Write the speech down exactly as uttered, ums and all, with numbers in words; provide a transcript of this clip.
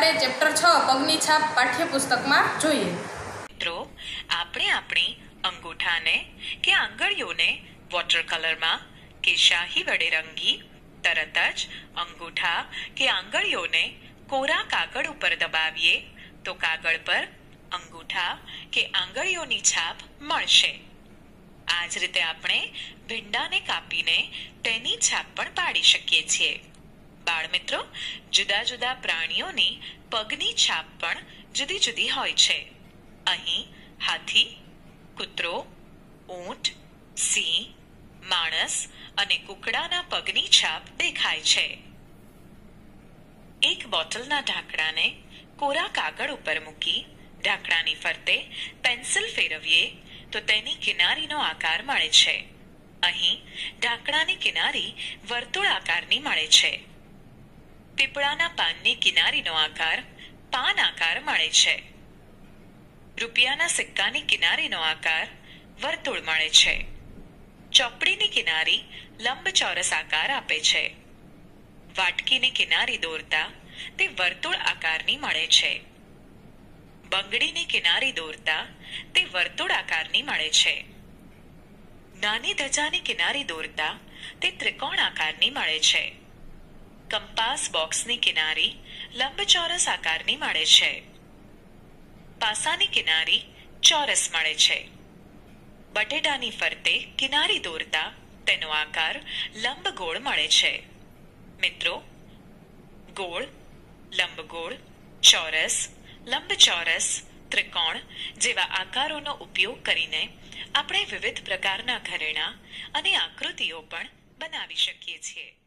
આપણે ચેપ્ટર છ પગની છાપ પાઠ્યપુસ્તકમાં જોઈએ. મિત્રો, આપણે આપણી અંગૂઠાને કે આંગળીઓને વોટર કલરમાં કે શાહી વડે રંગી તરત જ અંગૂઠા કે આંગળીઓને કોરા કાગળ ઉપર દબાવીએ તો કાગળ પર અંગૂઠા કે આંગળીઓની છાપ મળશે. આ જ રીતે આપણે ભીંડાને કાપીને તેની છાપ પણ પાડી શકીએ છીએ. બાળ મિત્રો, જુદા જુદા પ્રાણીઓની પગની છાપ પણ જુદી જુદી હોય છે. અહીં હાથી, કૂતરો, ઊંટ, સિંહ, માણસ અને કૂકડાના પગની છાપ દેખાય છે. એક બોટલના ઢાંકણાને કોરા કાગળ ઉપર મૂકી ઢાંકણાની ફરતે પેન્સિલ ફેરવીએ તો તેની કિનારીનો આકાર મળે છે. અહીં ઢાંકણાની કિનારી વર્તુળ આકારની મળે છે. પીપળાના પાનની કિનારીનો આકાર પાન આકાર મળે છે. રૂપિયાના સિક્કાની કિનારીનો આકાર વર્તુળ મળે છે. ચોપડીની કિનારી લંબચોરસ આકાર આપે છે. વાટકીની કિનારી દોરતા તે વર્તુળ આકારની મળે છે. બંગડીની કિનારી દોરતા તે વર્તુળ આકારની મળે છે. નાની ધજાની કિનારી દોરતા તે ત્રિકોણ આકારની મળે છે. કંપાસ બોક્સની કિનારી લંબચોરસ આકારની મળે છે. પાસાની કિનારી ચોરસ મળે છે. બટેટાની ફરતે કિનારી દોરતા તેનો આકાર લંબગોળ મળે છે. મિત્રો, ગોળ, લંબગોળ, ચોરસ, લંબચોરસ, ત્રિકોણ જેવા આકારોનો ઉપયોગ કરીને આપણે વિવિધ પ્રકારના ઘરેણાં અને આકૃતિઓ પણ બનાવી શકીએ છીએ.